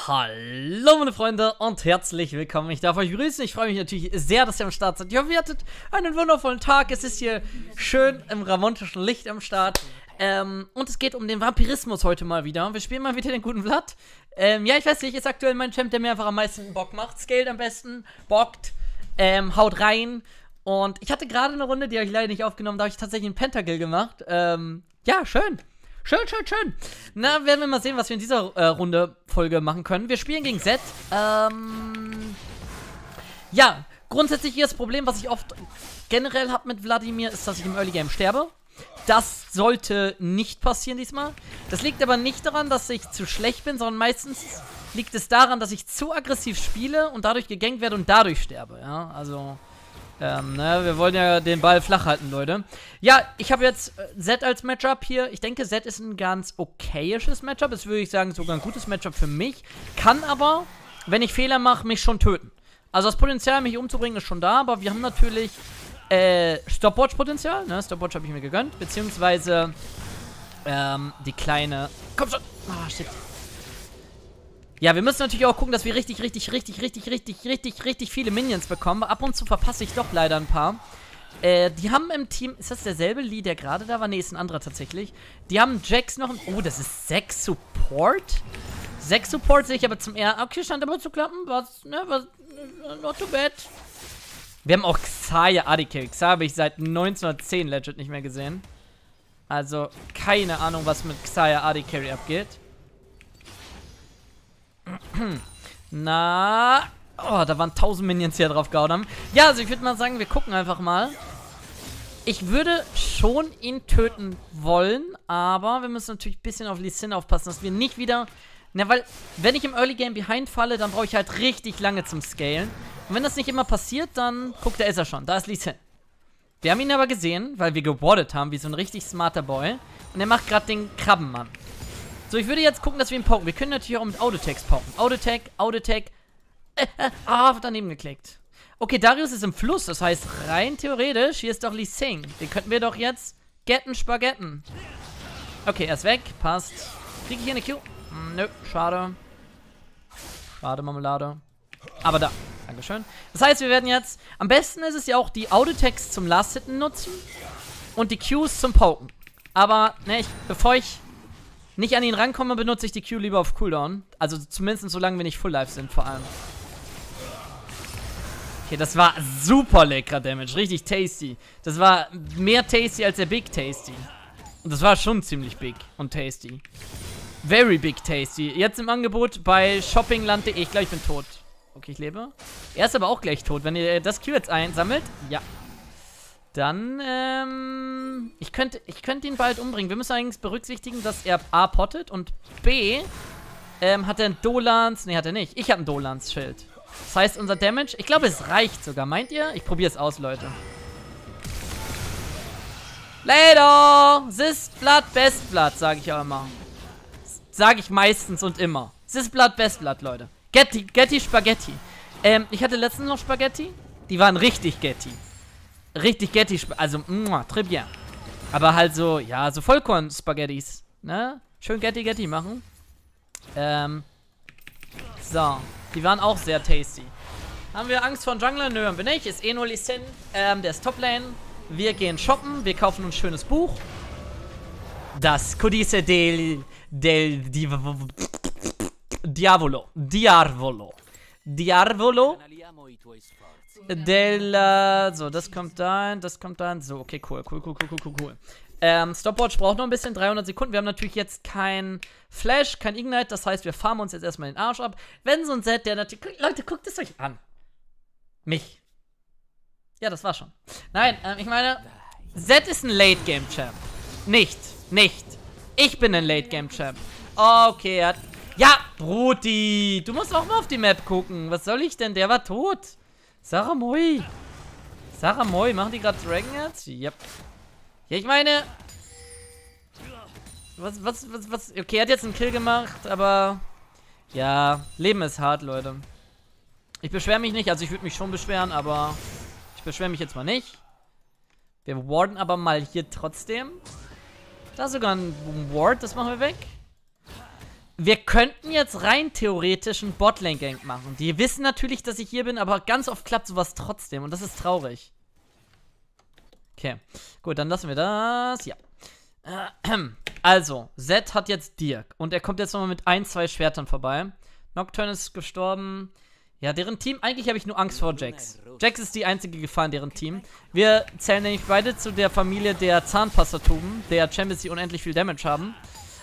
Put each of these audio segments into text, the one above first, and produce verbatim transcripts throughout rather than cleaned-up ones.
Hallo meine Freunde und herzlich willkommen. Ich darf euch grüßen. Ich freue mich natürlich sehr, dass ihr am Start seid. Ich hoffe, ihr hattet einen wundervollen Tag. Es ist hier schön im romantischen Licht am Start. Ähm, und es geht um den Vampirismus heute mal wieder. Wir spielen mal wieder den guten Vlad. Ähm, ja, ich weiß nicht, ist aktuell mein Champ, der mir einfach am meisten Bock macht. Scaled am besten, bockt, ähm, haut rein. Und ich hatte gerade eine Runde, die habe ich leider nicht aufgenommen, da habe ich tatsächlich einen Pentakill gemacht. Ähm, ja, schön. Schön, schön, schön. Na, werden wir mal sehen, was wir in dieser äh, Runde Folge machen können. Wir spielen gegen Zed. Ähm, ja, grundsätzlich hier das Problem, was ich oft generell habe mit Wladimir, ist, dass ich im Early Game sterbe. Das sollte nicht passieren diesmal. Das liegt aber nicht daran, dass ich zu schlecht bin, sondern meistens liegt es daran, dass ich zu aggressiv spiele und dadurch gegankt werde und dadurch sterbe. Ja, also... Ähm, ne, wir wollen ja den Ball flach halten, Leute. Ja, ich habe jetzt äh, Zed als Matchup hier. Ich denke, Zed ist ein ganz okayisches Matchup. Das würde ich sagen, sogar ein gutes Matchup für mich. Kann aber, wenn ich Fehler mache, mich schon töten. Also das Potenzial, mich umzubringen, ist schon da. Aber wir haben natürlich äh, Stopwatch-Potenzial. Ne? Stopwatch habe ich mir gegönnt. Beziehungsweise ähm, die kleine... Komm schon! Ah, shit. Ja, wir müssen natürlich auch gucken, dass wir richtig, richtig, richtig, richtig, richtig, richtig, richtig viele Minions bekommen. Ab und zu verpasse ich doch leider ein paar. Äh, die haben im Team... Ist das derselbe Lee, der gerade da war? Ne, ist ein anderer tatsächlich. Die haben Jax noch... Oh, das ist sechs Support? sechs Support sehe ich aber zum R... Okay, scheint aber zu klappen. Was, ne, was... Not too bad. Wir haben auch Xayah A D Carry. Xayah habe ich seit neunzehnhundertzehn legit nicht mehr gesehen. Also, keine Ahnung, was mit Xayah A D Carry abgeht. Na, oh, da waren tausend Minions, die hier drauf gehauen haben. Ja, also ich würde mal sagen, wir gucken einfach mal. Ich würde schon ihn töten wollen, aber wir müssen natürlich ein bisschen auf Lee Sin aufpassen, dass wir nicht wieder... Na, weil, wenn ich im Early Game behind falle, dann brauche ich halt richtig lange zum Scalen. Und wenn das nicht immer passiert, dann... Guck, da ist er schon, da ist Lee Sin. Wir haben ihn aber gesehen, weil wir gewardet haben, wie so ein richtig smarter Boy. Und er macht gerade den Krabbenmann. So, ich würde jetzt gucken, dass wir ihn poken. Wir können natürlich auch mit Autotext poken. Autotech, Autotech. Äh, äh, ah, daneben geklickt. Okay, Darius ist im Fluss. Das heißt, rein theoretisch, hier ist doch Lee Sin. Den könnten wir doch jetzt getten, Spagetten. Okay, er ist weg. Passt. Kriege ich hier eine Q? Hm, nö, schade. Schade, Marmelade. Aber da. Dankeschön. Das heißt, wir werden jetzt... Am besten ist es ja auch, die Autotext zum Last-Hitten nutzen. Und die Qs zum Poken. Aber, ne, ich, bevor ich... nicht an ihn rankomme, benutze ich die Q lieber auf Cooldown. Also zumindest solange wir nicht Full Life sind, vor allem. Okay, das war super leckerer Damage. Richtig tasty. Das war mehr tasty als der Big Tasty. Und das war schon ziemlich big und tasty. Very big tasty. Jetzt im Angebot bei shoppingland punkt de. Ich glaube, ich bin tot. Okay, ich lebe. Er ist aber auch gleich tot. Wenn ihr das Q jetzt einsammelt, ja. Dann, ähm, ich könnte, ich könnte ihn bald umbringen. Wir müssen eigentlich berücksichtigen, dass er A pottet und B, ähm, hat er ein Dolans, ne, hat er nicht. Ich habe ein Dolans-Schild. Das heißt, unser Damage, ich glaube, es reicht sogar. Meint ihr? Ich probiere es aus, Leute. Later! This Blood, Best Blood, sage ich auch immer. Sage ich meistens und immer. This Blood, Best Blood, Leute. Getty, Getty Spaghetti. Ähm, ich hatte letztens noch Spaghetti. Die waren richtig Getty. Richtig Getty, also, muah, très bien. Aber halt so, ja, so Vollkorn-Spaghettis, ne? Schön Getty-Getty machen. Ähm, so. Die waren auch sehr tasty. Haben wir Angst vor dem Jungler? Nö, haben wir nicht. Ist eh nur Lee Sin. Ähm, der ist Top-Lane. Wir gehen shoppen. Wir kaufen uns ein schönes Buch. Das Codice del... del... Di, Diavolo. Diavolo. Diavolo. Del, uh, so, das kommt da, das kommt da. So, okay, cool, cool, cool, cool, cool, cool, cool. Ähm, Stopwatch braucht noch ein bisschen, dreihundert Sekunden. Wir haben natürlich jetzt kein Flash, kein Ignite, das heißt, wir farmen uns jetzt erstmal den Arsch ab. Wenn so ein Zed, der natürlich... Leute, guckt es euch an. Mich. Ja, das war schon. Nein, ähm, ich meine, Zed ist ein Late-Game-Champ. Nicht, nicht. Ich bin ein Late-Game-Champ. Okay, er hat... Ja, Broti, du musst auch mal auf die Map gucken. Was soll ich denn? Der war tot. Sarah Moi. Sarah Moi, machen die gerade Dragon jetzt? Yep. Ja, ich meine... Was, was, was, was... Okay, er hat jetzt einen Kill gemacht, aber... Ja, Leben ist hart, Leute. Ich beschwere mich nicht, also ich würde mich schon beschweren, aber... Ich beschwere mich jetzt mal nicht. Wir warden aber mal hier trotzdem. Da ist sogar ein Ward, das machen wir weg. Wir könnten jetzt rein theoretisch einen Botlane-Gank machen. Die wissen natürlich, dass ich hier bin, aber ganz oft klappt sowas trotzdem und das ist traurig. Okay, gut, dann lassen wir das. Ja. Also, Zed hat jetzt Dirk und er kommt jetzt nochmal mit ein, zwei Schwertern vorbei. Nocturne ist gestorben. Ja, deren Team, eigentlich habe ich nur Angst vor Jax. Jax ist die einzige Gefahr in deren Team. Wir zählen nämlich beide zu der Familie der Zahnpastatuben, der Champions, die unendlich viel Damage haben.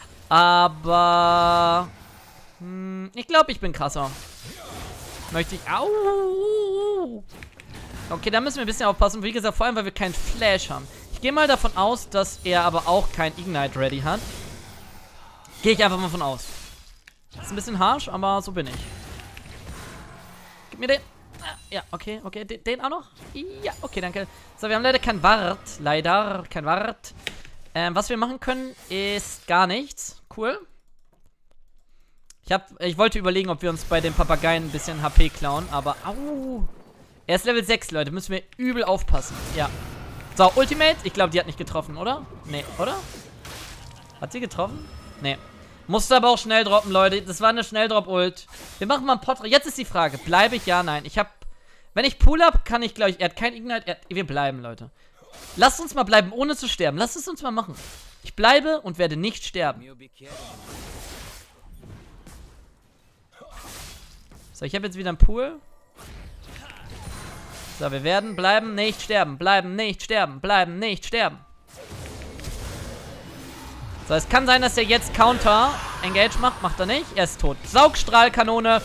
Aber hm, ich glaube, ich bin krasser. Möchte ich... Au! Okay, da müssen wir ein bisschen aufpassen. Wie gesagt, vor allem, weil wir keinen Flash haben. Ich gehe mal davon aus, dass er aber auch kein Ignite ready hat. Gehe ich einfach mal von aus. Ist ein bisschen harsh, aber so bin ich. Gib mir den. Ja, okay, okay. Den, den auch noch? Ja, okay, danke. So, wir haben leider kein Wart. Leider kein Wart. Ähm, was wir machen können, ist gar nichts. Cool. Ich, hab, ich wollte überlegen, ob wir uns bei den Papageien ein bisschen H P klauen, aber... Au! Er ist Level sechs, Leute. Müssen wir übel aufpassen. Ja. So, Ultimate. Ich glaube, die hat nicht getroffen, oder? Nee, oder? Hat sie getroffen? Nee. Musste aber auch schnell droppen, Leute. Das war eine Schnelldrop-Ult. Wir machen mal ein Porträt. Jetzt ist die Frage. Bleibe ich? Ja, nein. Ich habe... Wenn ich Pull up, kann ich, glaube ich... Er hat kein Ignite. Er hat, wir bleiben, Leute. Lasst uns mal bleiben, ohne zu sterben. Lasst es uns mal machen. Ich bleibe und werde nicht sterben. So, ich habe jetzt wieder einen Pool. So, wir werden bleiben, nicht sterben. Bleiben, nicht sterben. Bleiben, nicht sterben. So, es kann sein, dass er jetzt Counter Engage macht. Macht er nicht. Er ist tot. Saugstrahlkanone.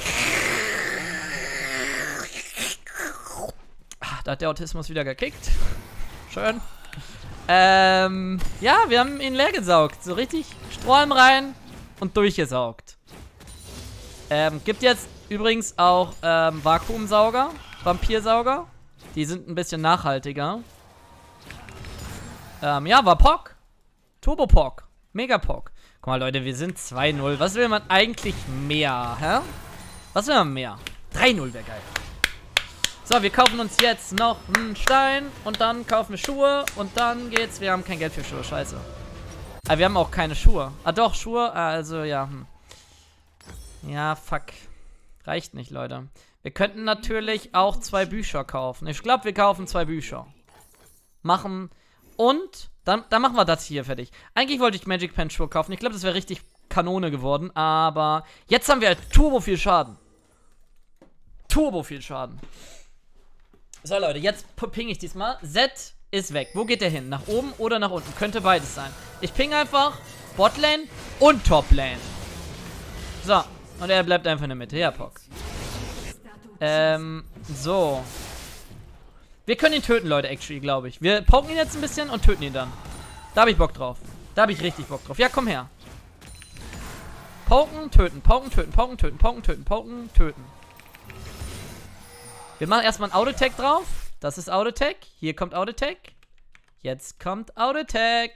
Ah, da hat der Autismus wieder gekickt. Schön. Ähm, ja, wir haben ihn leer gesaugt. So richtig Strohhalm rein und durchgesaugt. Ähm, gibt jetzt übrigens auch ähm, Vakuumsauger, Vampirsauger. Die sind ein bisschen nachhaltiger. Ähm, ja, war P O C. Turbo P O C. Mega P O C. Guck mal, Leute, wir sind zwei null. Was will man eigentlich mehr, hä? Was will man mehr? drei null wäre geil. So, wir kaufen uns jetzt noch einen Stein und dann kaufen wir Schuhe und dann geht's. Wir haben kein Geld für Schuhe, scheiße. Aber wir haben auch keine Schuhe. Ah, doch, Schuhe, also ja. Hm. Ja, fuck. Reicht nicht, Leute. Wir könnten natürlich auch zwei Bücher kaufen. Ich glaube, wir kaufen zwei Bücher. Machen und dann, dann machen wir das hier fertig. Eigentlich wollte ich Magic Pen Schuhe kaufen. Ich glaube, das wäre richtig Kanone geworden. Aber jetzt haben wir halt turbo viel Schaden. Turbo viel Schaden. So, Leute, jetzt ping ich diesmal. Zed ist weg. Wo geht der hin? Nach oben oder nach unten? Könnte beides sein. Ich ping einfach Botlane und Toplane. So. Und er bleibt einfach in der Mitte. Ja, P O C. Ähm, so. Wir können ihn töten, Leute, actually, glaube ich. Wir poken ihn jetzt ein bisschen und töten ihn dann. Da habe ich Bock drauf. Da habe ich richtig Bock drauf. Ja, komm her. Poken, töten, poken, töten, poken, töten, poken, töten, poken, töten. Wir machen erstmal ein Auto-Attack drauf. Das ist Auto-Attack. Hier kommt Auto-Attack. Jetzt kommt Auto-Attack.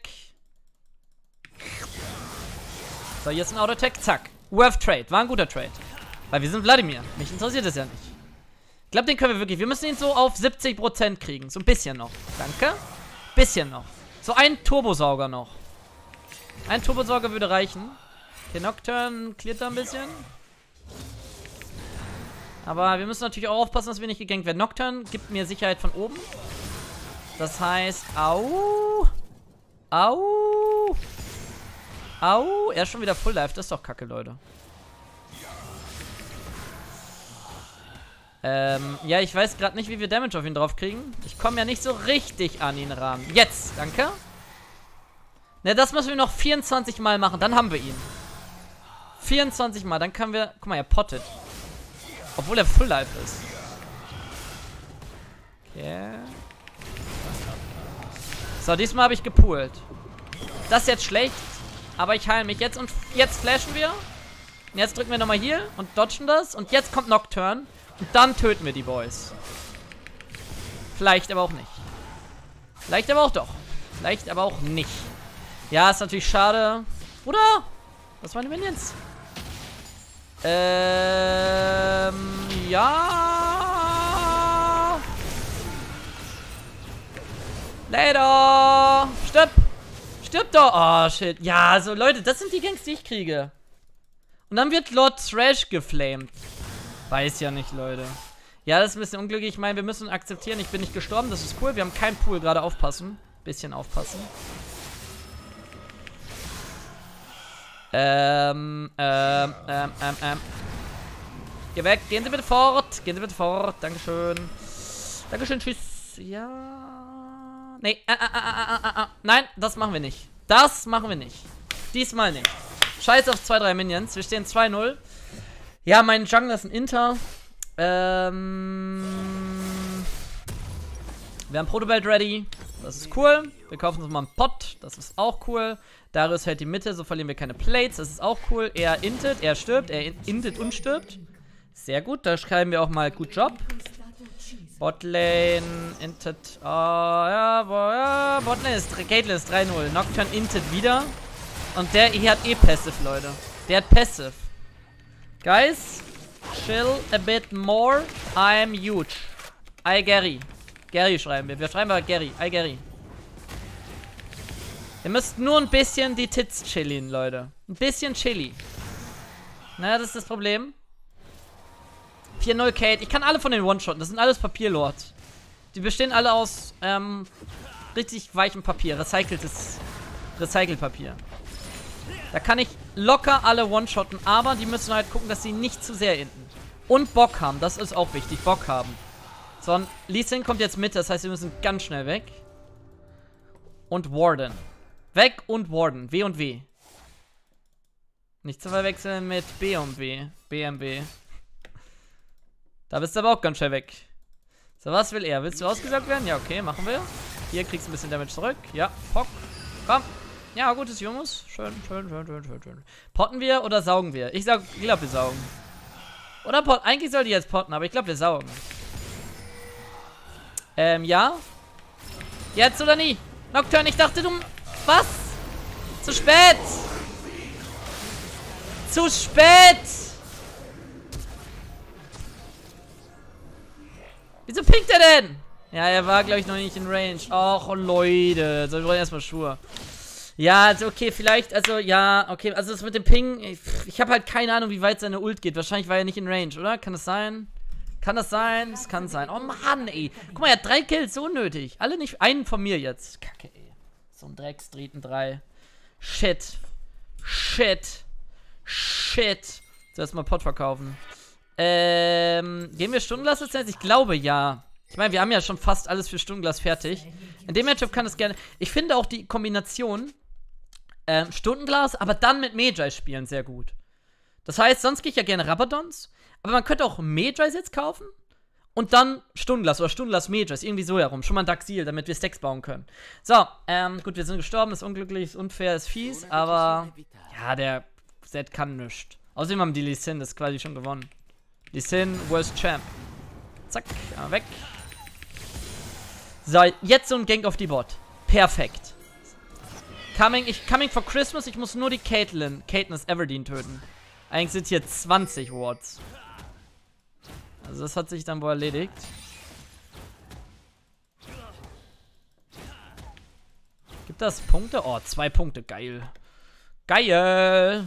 So, jetzt ein Auto-Attack. Zack. Worth Trade. War ein guter Trade. Weil wir sind Vladimir. Mich interessiert das ja nicht. Ich glaube, den können wir wirklich. Wir müssen ihn so auf siebzig Prozent kriegen. So ein bisschen noch. Danke. Bisschen noch. So ein Turbosauger noch. Ein Turbosauger würde reichen. Okay, Nocturne cleart da ein bisschen. Aber wir müssen natürlich auch aufpassen, dass wir nicht gegankt werden. Nocturne gibt mir Sicherheit von oben. Das heißt, au. Au. Au. Er ist schon wieder Full Life. Das ist doch kacke, Leute. Ähm, ja, ich weiß gerade nicht, wie wir Damage auf ihn drauf kriegen. Ich komme ja nicht so richtig an ihn ran. Jetzt, danke. Ne, das müssen wir noch vierundzwanzig Mal machen. Dann haben wir ihn. vierundzwanzig Mal. Dann können wir... Guck mal, er pottet. Obwohl er Full Life ist. Okay. So, diesmal habe ich gepoolt. Das ist jetzt schlecht. Aber ich heile mich jetzt. Und jetzt flashen wir. Und jetzt drücken wir nochmal hier und dodgen das. Und jetzt kommt Nocturne. Und dann töten wir die Boys. Vielleicht aber auch nicht. Vielleicht aber auch doch. Vielleicht aber auch nicht. Ja, ist natürlich schade. Bruder! Was waren die Minions? Ähm, ja. Later. Stirb. Stirb doch. Oh, shit. Ja, so Leute, das sind die Gangs, die ich kriege. Und dann wird Lord Thresh geflamed. Weiß ja nicht, Leute. Ja, das ist ein bisschen unglücklich. Ich meine, wir müssen akzeptieren, ich bin nicht gestorben. Das ist cool. Wir haben keinen Pool. Gerade aufpassen. Bisschen aufpassen. Ähm, ähm, ähm, ähm, ähm. Geh weg. Gehen Sie bitte fort. Gehen Sie bitte fort. Dankeschön. Dankeschön. Tschüss. Ja. Nee. Äh, äh, äh, äh, äh. Nein, das machen wir nicht. Das machen wir nicht. Diesmal nicht. Scheiß auf zwei, drei Minions. Wir stehen zwei null. Ja, mein Jungler ist ein Inter. Ähm. Wir haben Protobelt ready. Das ist cool. Wir kaufen uns mal einen Pot. Das ist auch cool. Darius hält die Mitte, so verlieren wir keine Plates. Das ist auch cool. Er intet, er stirbt. Er intet und stirbt. Sehr gut. Da schreiben wir auch mal gut Job. Botlane, intet. Oh, ja, boah, ja. Botlane ist, Caitlyn ist drei null. Nocturne intet wieder. Und der hier hat eh Passive, Leute. Der hat Passive. Guys, chill a bit more. I'm huge. I Gary. Gary schreiben wir. Wir schreiben aber Gary. I Gary. Ihr müsst nur ein bisschen die Tits chillen, Leute. Ein bisschen Chili. Na, das ist das Problem. vier null Kate. Ich kann alle von den One-Shotten. Das sind alles Papierlords. Die bestehen alle aus ähm, richtig weichem Papier. Recyceltes Recycelpapier. Da kann ich locker alle One-Shotten, aber die müssen halt gucken, dass sie nicht zu sehr enden. Und Bock haben. Das ist auch wichtig. Bock haben. So, und Lee Sin kommt jetzt mit. Das heißt, wir müssen ganz schnell weg. Und Warden. Weg und Warden. W und W. Nicht zu verwechseln mit B und W. B M W. Da bist du aber auch ganz schnell weg. So, was will er? Willst du ausgesaugt werden? Ja, okay, machen wir. Hier kriegst du ein bisschen Damage zurück. Ja, Pock. Komm. Ja, gutes Jungs. Schön, schön, schön, schön, schön, schön. Potten wir oder saugen wir? Ich sag, ich glaube, wir saugen. Oder potten. Eigentlich soll die jetzt potten, aber ich glaube, wir saugen. Ähm, ja. Jetzt oder nie? Nocturne, ich dachte, du... Was? Zu spät! Zu spät! Wieso pinkt er denn? Ja, er war, glaube ich, noch nicht in Range. Och, Leute. So, wir brauchen erstmal Schuhe. Ja, also, okay, vielleicht, also, ja, okay, also das mit dem Ping, ich, ich habe halt keine Ahnung, wie weit seine Ult geht. Wahrscheinlich war er nicht in Range, oder? Kann das sein? Kann das sein? Das kann sein. Oh, Mann, ey. Guck mal, er hat drei Kills, so unnötig. Alle nicht, einen von mir jetzt. Kacke, ey. So ein Dreckstreeten drei. Shit. Shit. Shit. So, erstmal Pot verkaufen. Ähm, gehen wir Stundenglas-Lizenz? Ich glaube, ja. Ich meine, wir haben ja schon fast alles für Stundenglas fertig. In dem Matchup kann es gerne... Ich finde auch die Kombination ähm, Stundenglas, aber dann mit Magi spielen sehr gut. Das heißt, sonst gehe ich ja gerne Rabadons, aber man könnte auch Magi jetzt kaufen und dann Stundenglas oder Stundenglas Magis, irgendwie so herum. Schon mal ein Daxil, damit wir Stacks bauen können. So, ähm, gut, wir sind gestorben, ist unglücklich, ist unfair, ist fies, aber ja, der Set kann nichts. Außerdem haben die Lee Sin, das ist quasi schon gewonnen. Lee Sin, Worst Champ. Zack, einmal weg. So, jetzt so ein Gank auf die Bot. Perfekt. Coming, ich, coming for Christmas, ich muss nur die Caitlyn, Katniss Everdeen töten. Eigentlich sind hier zwanzig Wards. Also das hat sich dann wohl erledigt. Gibt das Punkte? Oh, zwei Punkte, geil. Geil.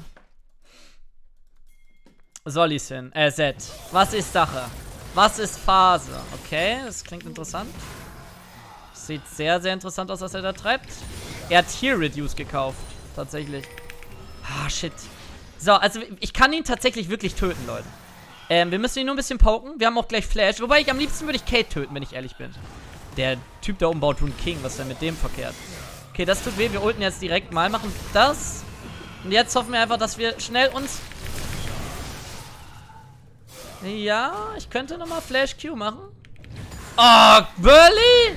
So, Lee Sin, äh, Zed. Was ist Sache? Was ist Phase? Okay, das klingt interessant. Sieht sehr, sehr interessant aus, was er da treibt. Er hat hier Reduce gekauft. Tatsächlich. Ah, shit. So, also ich kann ihn tatsächlich wirklich töten, Leute. Ähm, wir müssen ihn nur ein bisschen poken. Wir haben auch gleich Flash. Wobei, ich am liebsten würde ich Kate töten, wenn ich ehrlich bin. Der Typ da oben baut Rune King. Was ist denn mit dem verkehrt? Okay, das tut weh. Wir ulten jetzt direkt mal. Machen das. Und jetzt hoffen wir einfach, dass wir schnell uns... Ja, ich könnte nochmal Flash Q machen. Oh, Burley?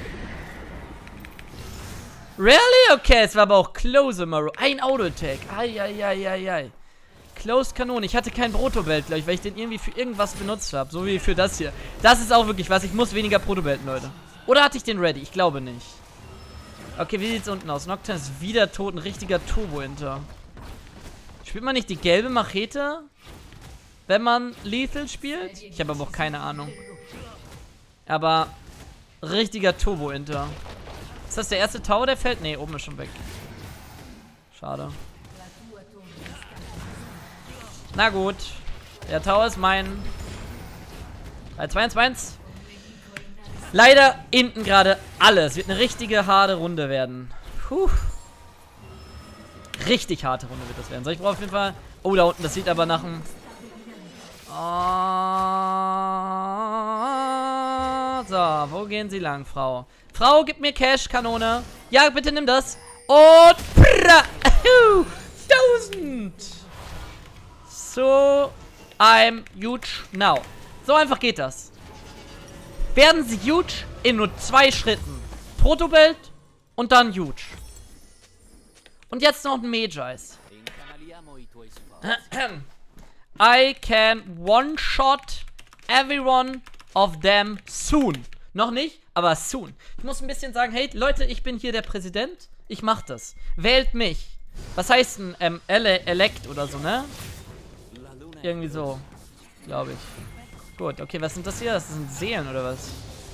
Really? Okay, es war aber auch Close Maro. Ein Auto-Attack. Eieieiei. Close Kanone. Ich hatte kein Protobelt, glaube ich, weil ich den irgendwie für irgendwas benutzt habe. So wie für das hier. Das ist auch wirklich was. Ich muss weniger Protobelten, Leute. Oder hatte ich den ready? Ich glaube nicht. Okay, wie sieht's unten aus? Nocturne ist wieder tot. Ein richtiger Turbo-Inter. Spielt man nicht die gelbe Machete, wenn man Lethal spielt? Ich habe aber auch keine Ahnung. Aber richtiger Turbo-Inter. Ist das der erste Tower, der fällt? Ne, oben ist schon weg. Schade. Na gut. Der Tower ist mein. drei, zwei, eins, eins. Leider hinten gerade alles. Wird eine richtige harte Runde werden. Puh. Richtig harte Runde wird das werden. So, ich brauche auf jeden Fall... Oh, da unten, das sieht aber nach einem... Oh, so, wo gehen Sie lang, Frau? Frau, gib mir Cash, Kanone. Ja, bitte nimm das. Und... tausend! So, I'm huge now. So einfach geht das. Werden Sie huge in nur zwei Schritten. Protobelt und dann huge. Und jetzt noch ein Magi's. I can one-shot everyone of them soon. Noch nicht, aber soon. Ich muss ein bisschen sagen, hey Leute, ich bin hier der Präsident. Ich mach das. Wählt mich. Was heißt ein ähm, ele elect oder so, ne? Irgendwie so, glaube ich. Gut, okay, was sind das hier? Das sind Seelen oder was?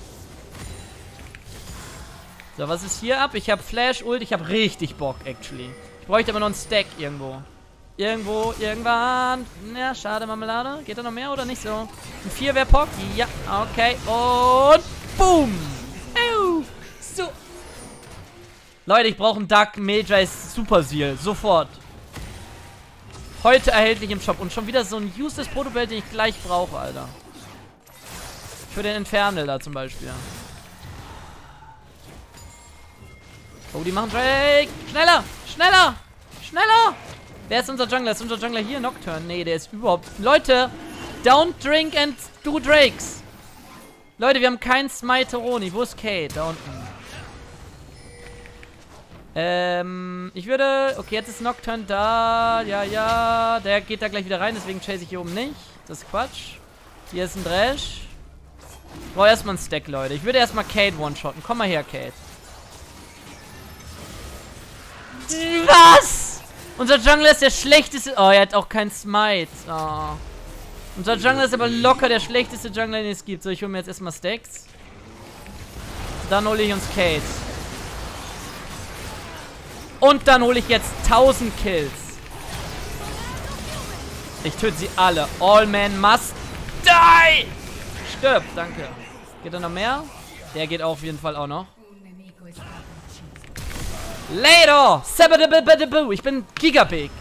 So, was ist hier ab? Ich habe Flash, Ult, ich habe richtig Bock, actually. Ich bräuchte aber noch einen Stack irgendwo. Irgendwo, irgendwann. Ja, schade, Marmelade. Geht da noch mehr oder nicht so? Ein vier wäre Pock. Ja, okay. Und boom. Ew. So. Leute, ich brauche einen Dark Magi's Super Seal. Sofort. Heute erhältlich im Shop. Und schon wieder so ein useless Protobelt, den ich gleich brauche, Alter. Für den Infernal da zum Beispiel. Oh, die machen Drake. Schneller! Schneller! Schneller! Wer ist unser Jungler? Ist unser Jungler hier? Nocturne? Nee, der ist überhaupt... Leute! Don't drink and do Drakes! Leute, wir haben keinen Smite Roni. Wo ist Kate? Da unten. Ähm, ich würde... Okay, jetzt ist Nocturne da. Ja, ja. Der geht da gleich wieder rein, deswegen chase ich hier oben nicht. Das ist Quatsch. Hier ist ein Thresh. Ich brauche erstmal einen Stack, Leute. Ich würde erstmal Kate one-shotten. Komm mal her, Kate. Was? Unser Jungler ist der schlechteste... Oh, er hat auch keinen Smite. Oh. Unser Jungler ist aber locker der schlechteste Jungler, den es gibt. So, ich hole mir jetzt erstmal Stacks. Dann hole ich uns Kate. Und dann hole ich jetzt tausend Kills. Ich töte sie alle. All men must die! Stirb, danke. Geht da noch mehr? Der geht auf jeden Fall auch noch. Later! Ich bin Gigabig.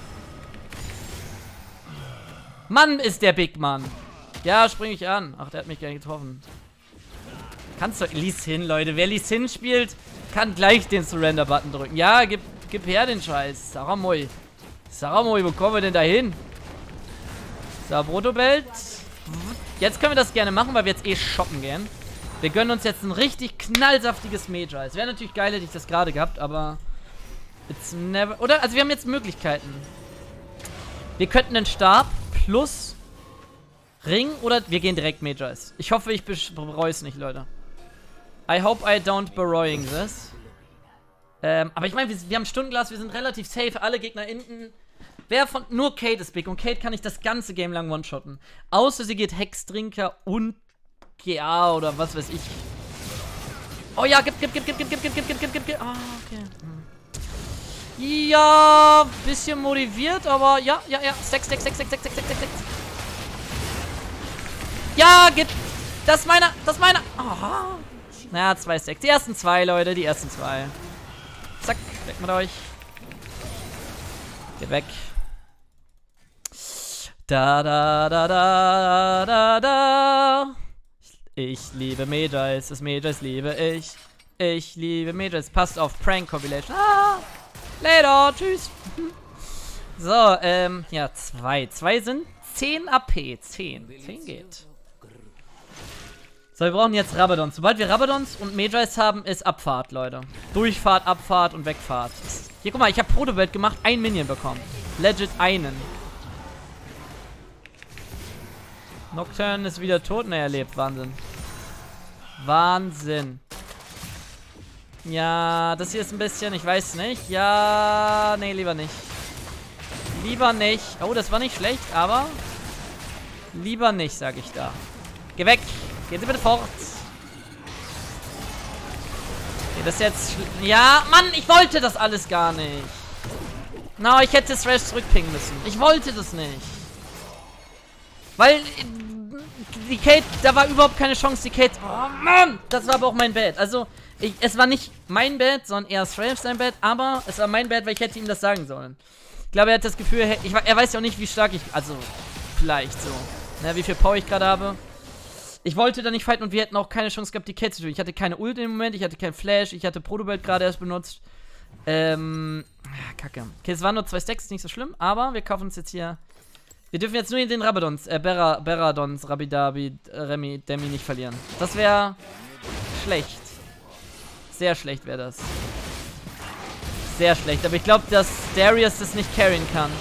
Mann, ist der Big Mann. Ja, spring ich an. Ach, der hat mich gar nicht getroffen. Kannst du... Lee Sin, Leute. Wer Lee Sin spielt, kann gleich den Surrender-Button drücken. Ja, gib, gib her den Scheiß. Saramoi. Saramoi, wo kommen wir denn da hin? So, Protobelt. Jetzt können wir das gerne machen, weil wir jetzt eh shoppen gehen. Wir gönnen uns jetzt ein richtig knallsaftiges Major. Es wäre natürlich geil, hätte ich das gerade gehabt, aber... It's never... Oder? Also wir haben jetzt Möglichkeiten. Wir könnten den Stab plus Ring oder wir gehen direkt Majors. Ich hoffe, ich bereue es nicht, Leute. I hope I don't bereue this. Ähm, aber ich meine, wir, wir haben Stundenglas, wir sind relativ safe. Alle Gegner hinten. Wer von... Nur Kate ist big und Kate kann ich das ganze Game lang one-shotten. Außer sie geht Hexdrinker und G A oder was weiß ich. Oh ja, gib, gib, gib, gib, gib, gib, gib, gib, gib, gib, gib. Ah, okay. Hm. Ja, bisschen motiviert, aber ja, ja, ja. Sex, Sex, Sex, Sex, Sex, Sex, Sex, Sex. Ja, geht. Das ist meiner, das ist meiner. Aha. Na, zwei Stacks. Die ersten zwei, Leute, die ersten zwei. Zack, weg mit euch. Geht weg. Da, da, da, da, da, da. Ich liebe Majors, das Majors liebe ich. Ich liebe Majors. Passt auf Prank Compilation. Ah. Later, tschüss. So, ähm, ja, zwei. Zwei sind zehn A P. zehn. zehn geht. So, wir brauchen jetzt Rabadons. Sobald wir Rabadons und Majors haben, ist Abfahrt, Leute. Durchfahrt, Abfahrt und Wegfahrt. Hier, guck mal, ich habe Protobelt gemacht, ein Minion bekommen. Legit einen. Nocturne ist wieder tot. Ne, er lebt. Wahnsinn. Wahnsinn. Ja, das hier ist ein bisschen, ich weiß nicht. Ja, nee, lieber nicht. Lieber nicht. Oh, das war nicht schlecht, aber lieber nicht, sag ich da. Geh weg. Gehen Sie bitte fort. Okay, das jetzt... Ja, Mann, ich wollte das alles gar nicht. Na, no, ich hätte Thresh zurückpingen müssen. Ich wollte das nicht. Weil die Kate, da war überhaupt keine Chance, die Kate... Oh Mann! Das war aber auch mein Bad. Also, ich, es war nicht mein Bad, sondern eher Strange sein Bad, aber es war mein Bad, weil ich hätte ihm das sagen sollen. Ich glaube, er hat das Gefühl, ich, er weiß ja auch nicht, wie stark ich... Also, vielleicht so. Ne, wie viel Power ich gerade habe. Ich wollte da nicht fighten und wir hätten auch keine Chance gehabt, die Kate zu tun. Ich hatte keine Ult im Moment, ich hatte keinen Flash, ich hatte Protobelt gerade erst benutzt. Ähm, Kacke. Okay, es waren nur zwei Stacks, ist nicht so schlimm, aber wir kaufen uns jetzt hier... Wir dürfen jetzt nur den Rabadons, äh, Berra, Beradons, Rabidabi, Remi, Demi nicht verlieren. Das wäre schlecht. Sehr schlecht wäre das. Sehr schlecht, aber ich glaube, dass Darius das nicht carryen kann.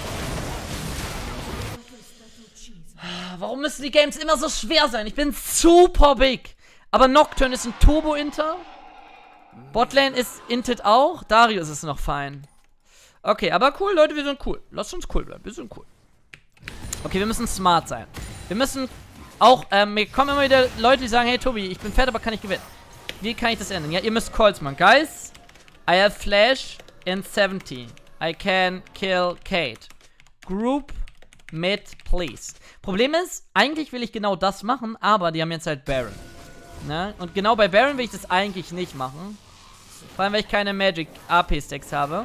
Warum müssen die Games immer so schwer sein? Ich bin super big. Aber Nocturne ist ein Turbo-Inter. Botlane ist Intet auch. Darius ist noch fein. Okay, aber cool, Leute, wir sind cool. Lasst uns cool bleiben, wir sind cool. Okay, wir müssen smart sein. Wir müssen auch, ähm, mir kommen immer wieder Leute, die sagen, hey Tobi, ich bin fett, aber kann ich gewinnen. Wie kann ich das ändern? Ja, ihr müsst Calls machen. Guys, I have Flash in seventy. I can kill Kate. Group mid, please. Problem ist, eigentlich will ich genau das machen, aber die haben jetzt halt Baron. Ne? Und genau bei Baron will ich das eigentlich nicht machen. Vor allem, weil ich keine Magic A P-Stacks habe.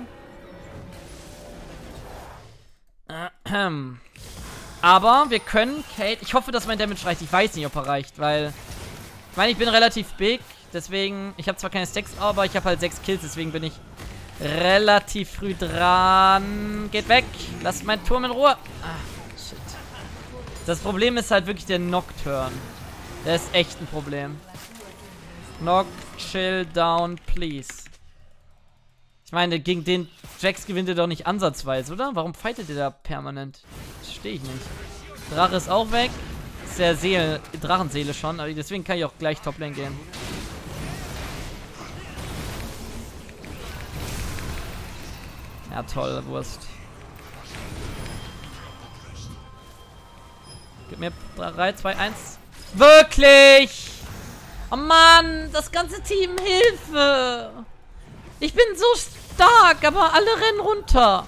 Aber wir können Kate... Ich hoffe, dass mein Damage reicht. Ich weiß nicht, ob er reicht, weil... Ich meine, ich bin relativ big. Deswegen... Ich habe zwar keine Stacks, aber ich habe halt sechs Kills. Deswegen bin ich relativ früh dran. Geht weg. Lasst meinen Turm in Ruhe. Ah, shit. Das Problem ist halt wirklich der Nocturne. Der ist echt ein Problem. Noct, chill down, please. Ich meine, gegen den Jax gewinnt ihr doch nicht ansatzweise, oder? Warum fightet ihr da permanent? Das verstehe ich nicht. Drache ist auch weg. Ist der Seele, Drachenseele schon, aber deswegen kann ich auch gleich Toplane gehen. Ja, toll, Wurst. Gib mir drei, zwei, eins. Wirklich! Oh Mann, das ganze Team, Hilfe! Ich bin so stark, aber alle rennen runter.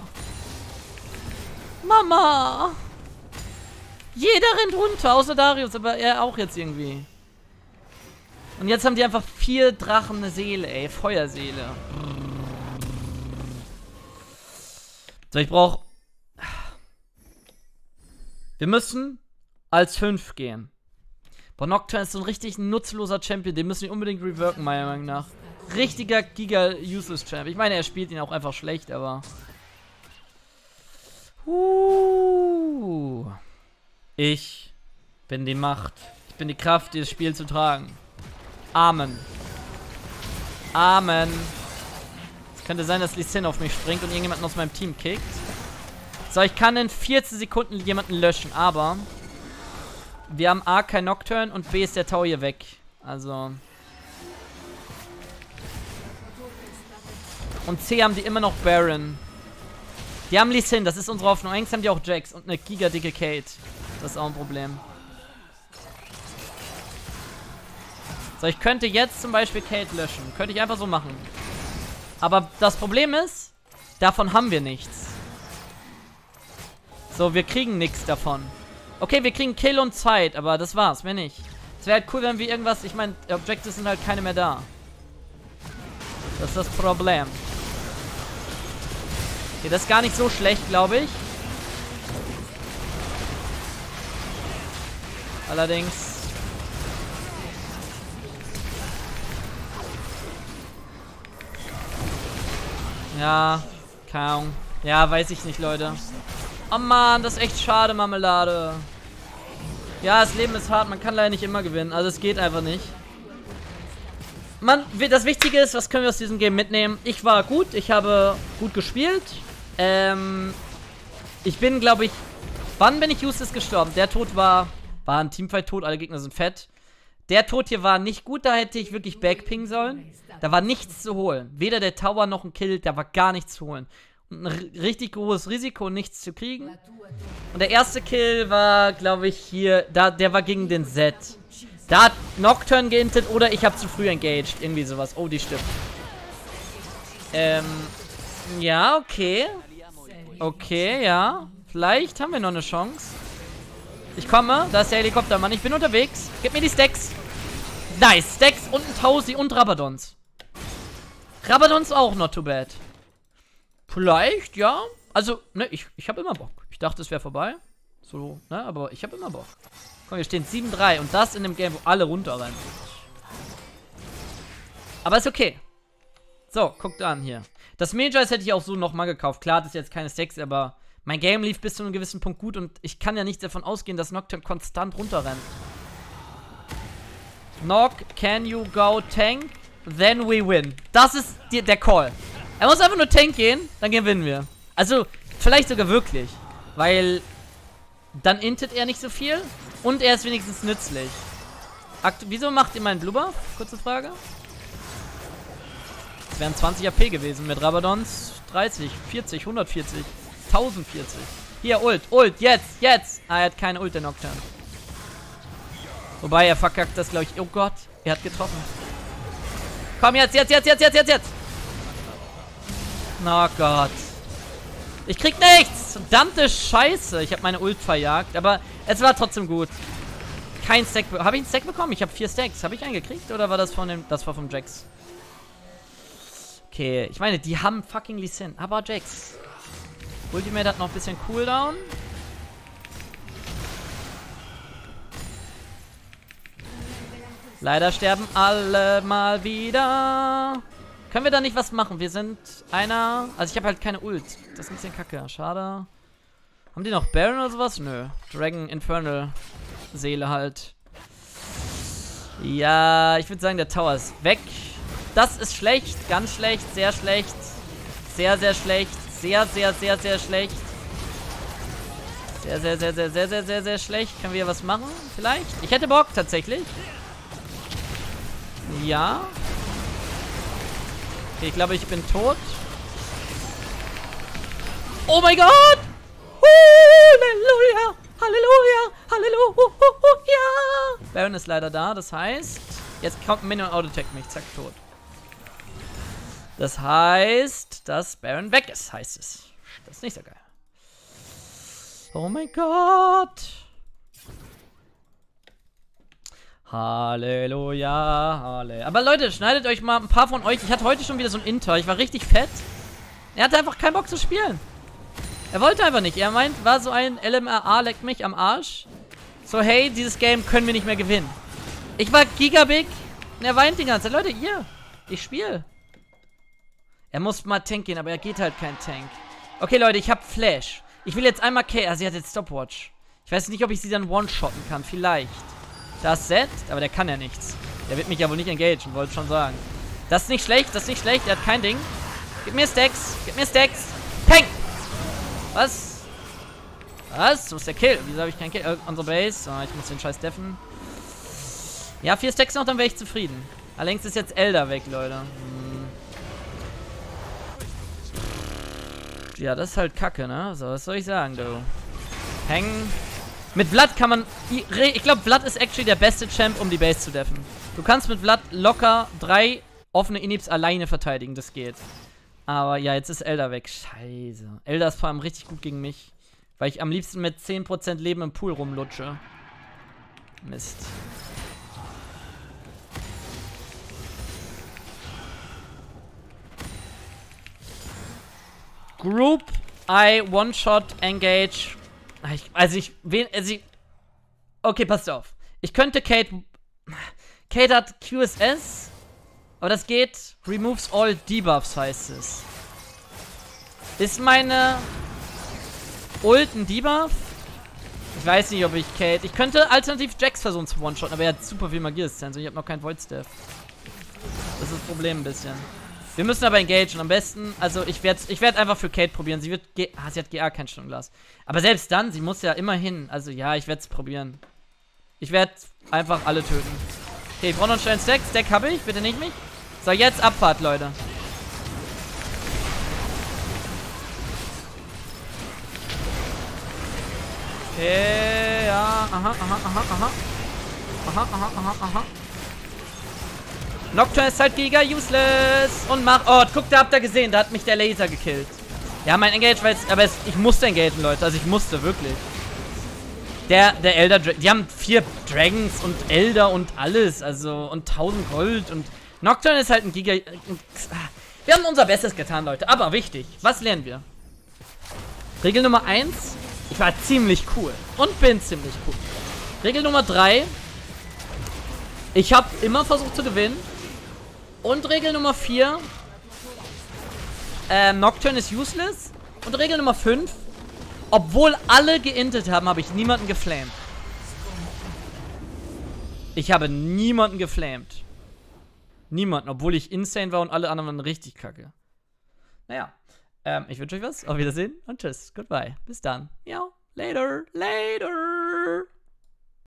Mama! Jeder rennt runter, außer Darius, aber er auch jetzt irgendwie. Und jetzt haben die einfach vier Drachen eine Seele, ey. Feuerseele. So, ich brauche... Wir müssen als fünf gehen. Boah, Nocturne ist so ein richtig nutzloser Champion. Den müssen wir unbedingt reworken, meiner Meinung nach. Richtiger Giga-Useless-Champ. Ich meine, er spielt ihn auch einfach schlecht, aber... Uh. Ich bin die Macht. Ich bin die Kraft, dieses Spiel zu tragen. Amen. Amen. Es könnte sein, dass Lee Sin auf mich springt und irgendjemanden aus meinem Team kickt. So, ich kann in vierzehn Sekunden jemanden löschen, aber... Wir haben A, kein Nocturne und B ist der Tower hier weg. Also... Und C haben die immer noch Baron. Die haben Lee Sin, das ist unsere Hoffnung. Eigentlich haben die auch Jax und eine gigadicke Kate. Das ist auch ein Problem. So, ich könnte jetzt zum Beispiel Kate löschen. Könnte ich einfach so machen. Aber das Problem ist, davon haben wir nichts. So, wir kriegen nichts davon. Okay, wir kriegen Kill und Zeit, aber das war's, mehr nicht. Es wäre halt cool, wenn wir irgendwas... Ich meine, Objectives sind halt keine mehr da. Das ist das Problem. Okay, das ist gar nicht so schlecht, glaube ich. Allerdings... Ja, keine Ahnung. Ja, weiß ich nicht, Leute. Oh Mann, das ist echt schade, Marmelade. Ja, das Leben ist hart, man kann leider nicht immer gewinnen. Also es geht einfach nicht. Man, das Wichtige ist, was können wir aus diesem Game mitnehmen? Ich war gut, ich habe gut gespielt. Ähm, ich bin, glaube ich... Wann bin ich useless gestorben? Der Tod war... War ein Teamfight-Tod, alle Gegner sind fett. Der Tod hier war nicht gut, da hätte ich wirklich backpingen sollen. Da war nichts zu holen. Weder der Tower noch ein Kill, da war gar nichts zu holen. Und ein richtig großes Risiko, nichts zu kriegen. Und der erste Kill war, glaube ich, hier... Da, der war gegen den Zed. Da hat Nocturne geintet oder ich habe zu früh engaged. Irgendwie sowas. Oh, die stimmt. Ähm... Ja, okay. Okay, ja. Vielleicht haben wir noch eine Chance. Ich komme. Da ist der Helikoptermann. Ich bin unterwegs. Gib mir die Stacks. Nice. Stacks und ein Tausi und Rabadons. Rabadons auch not too bad. Vielleicht, ja. Also, ne, ich, ich habe immer Bock. Ich dachte, es wäre vorbei. So, ne, aber ich habe immer Bock. Komm, hier stehen sieben drei und das in dem Game, wo alle runterrennen. Aber ist okay. So, guckt an hier. Das Magi-Eyes hätte ich auch so nochmal gekauft. Klar, das ist jetzt keine Stacks, aber mein Game lief bis zu einem gewissen Punkt gut und ich kann ja nicht davon ausgehen, dass Nocturne konstant runterrennt. Nock, can you go tank? Then we win. Das ist die, der Call. Er muss einfach nur Tank gehen, dann gewinnen wir. Also, vielleicht sogar wirklich. Weil dann intet er nicht so viel und er ist wenigstens nützlich. Akt Wieso macht ihr meinen Blue Buff? Kurze Frage. Das wären zwanzig A P gewesen mit Rabadons. dreißig, vierzig, hundertvierzig, tausendvierzig. Hier, Ult, Ult, jetzt, jetzt. Ah, er hat keine Ult, der Nocturne. Wobei, er verkackt das, glaube ich. Oh Gott, er hat getroffen. Komm, jetzt, jetzt, jetzt, jetzt, jetzt, jetzt, jetzt. Oh Gott. Ich krieg nichts. Verdammte Scheiße. Ich habe meine Ult verjagt, aber es war trotzdem gut. Kein Stack. Habe ich einen Stack bekommen? Ich habe vier Stacks. Habe ich einen gekriegt oder war das von dem... Das war vom Jax. Okay, ich meine, die haben fucking Lee Sin. Aber Jax. Ultimate hat noch ein bisschen Cooldown. Leider sterben alle mal wieder. Können wir da nicht was machen? Wir sind einer... Also ich habe halt keine Ult. Das ist ein bisschen kacke. Schade. Haben die noch Baron oder sowas? Nö. Dragon Infernal Seele halt. Ja, ich würde sagen, der Tower ist weg. Das ist schlecht. Ganz schlecht. Sehr schlecht. Sehr, sehr schlecht. Sehr, sehr, sehr, sehr schlecht. Sehr, sehr, sehr, sehr, sehr, sehr, sehr, sehr schlecht. Können wir was machen? Vielleicht? Ich hätte Bock, tatsächlich. Ja. Okay, ich glaube, ich bin tot. Oh mein Gott! Halleluja! Halleluja! Halleluja! Baron ist leider da, das heißt... Jetzt kommt ein Minion Autotech mich, zack, tot. Das heißt, dass Baron weg ist, heißt es. Das ist nicht so geil. Oh mein Gott! Halleluja, Halleluja. Aber Leute, schneidet euch mal ein paar von euch. Ich hatte heute schon wieder so ein Inter. Ich war richtig fett. Er hatte einfach keinen Bock zu spielen. Er wollte einfach nicht. Er meint, war so ein L M R A, leckt mich am Arsch. So, hey, dieses Game können wir nicht mehr gewinnen. Ich war gigabig. Und er weint die ganze Zeit. Leute, ihr, ich spiele. Er muss mal Tank gehen, aber er geht halt kein Tank. Okay, Leute, ich habe Flash. Ich will jetzt einmal K. Ah, sie hat jetzt Stopwatch. Ich weiß nicht, ob ich sie dann one-shotten kann. Vielleicht. Das Set, aber der kann ja nichts. Der wird mich ja wohl nicht engagen, wollte schon sagen. Das ist nicht schlecht, das ist nicht schlecht, er hat kein Ding. Gib mir Stacks, gib mir Stacks. Peng! Was? Was? Wo ist der Kill? Wieso habe ich keinen Kill? Äh, unsere Base. Oh, ich muss den Scheiß deffen. Ja, vier Stacks noch, dann wäre ich zufrieden. Allerdings ist jetzt Elder weg, Leute. Hm. Ja, das ist halt kacke, ne? So, was soll ich sagen, du? Peng. Mit Vlad kann man... Ich glaube, Vlad ist actually der beste Champ, um die Base zu deffen. Du kannst mit Vlad locker drei offene Inhibs alleine verteidigen. Das geht. Aber ja, jetzt ist Elder weg. Scheiße. Elder ist vor allem richtig gut gegen mich. Weil ich am liebsten mit zehn Prozent Leben im Pool rumlutsche. Mist. Group I One-Shot Engage. Ich, also ich, wen, also ich, okay, passt auf. Ich könnte Kate, Kate hat Q S S, aber das geht, removes all debuffs heißt es. Ist meine Ult ein Debuff? Ich weiß nicht, ob ich Kate, ich könnte alternativ Jax versuchen zu one-shotten, aber er hat super viel Magie-Distanz und ich habe noch keinen Void-Staff. Das ist das Problem ein bisschen. Wir müssen aber engagen. Am besten, also ich werde ich werd einfach für Kate probieren. Sie wird, G ah, sie hat G A kein Stunnglas. Aber selbst dann, sie muss ja immerhin, also ja, ich werde es probieren. Ich werde einfach alle töten. Okay, ich brauche noch einen schnellen Stack. Stack habe ich, bitte nicht mich. So, jetzt Abfahrt, Leute. Okay, ja, aha, aha, aha, aha. Aha, aha, aha, aha. Nocturne ist halt giga useless. Und mach. Oh, guck, da habt ihr gesehen. Da hat mich der Laser gekillt. Ja, mein Engage war jetzt. Aber es, ich musste engagen, Leute. Also ich musste, wirklich. Der, der Elder Dragon, die haben vier Dragons und Elder und alles, also, und tausend Gold und Nocturne ist halt ein Giga... Wir haben unser Bestes getan, Leute, aber wichtig, was lernen wir? Regel Nummer eins, ich war ziemlich cool und bin ziemlich cool. Regel Nummer drei, ich habe immer versucht zu gewinnen. Und Regel Nummer vier, ähm, Nocturne ist useless. Und Regel Nummer fünf, obwohl alle geintet haben, habe ich niemanden geflamed. Ich habe niemanden geflamed. Niemanden, obwohl ich insane war und alle anderen waren richtig kacke. Naja, ähm, ich wünsche euch was. Auf Wiedersehen und tschüss. Goodbye. Bis dann. Ja, later. Later.